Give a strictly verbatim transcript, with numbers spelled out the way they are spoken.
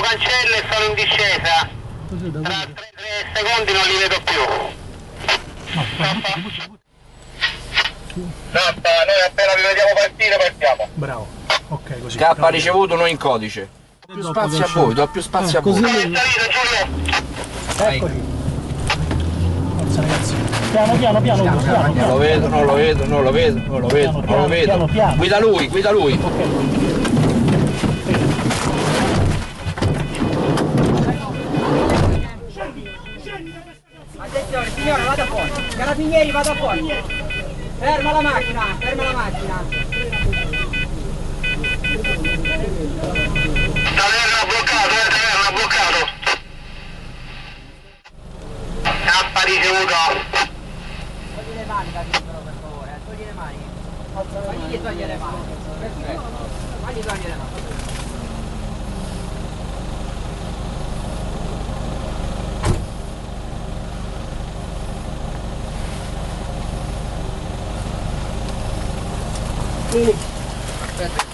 cancelle e sono in discesa. Tra tre secondi non li vedo più. Scappa, noi appena vi vediamo partire partiamo. Bravo. Ok, così. Scappa ricevuto, noi in codice. Do più spazio a voi, do più spazio a voi. Eccoli. Forza ragazzi. Piano piano piano, piano, piano, piano. Non lo vedo, non lo vedo, non lo vedo, non lo vedo, non lo vedo. Piano, piano. Guida lui, guida lui. Ok. Attenzione, signora, vada fuori. Carabinieri, vada fuori. Ferma la macchina, ferma la macchina. Taverna bloccato, eh, taverna bloccato. Scappa ricevuto. Togli le mani da libero per favore, eh. Togli le mani. Fagli togliere le mani. Perfetto. Fagli togliere le mani. Sì. Aspetta.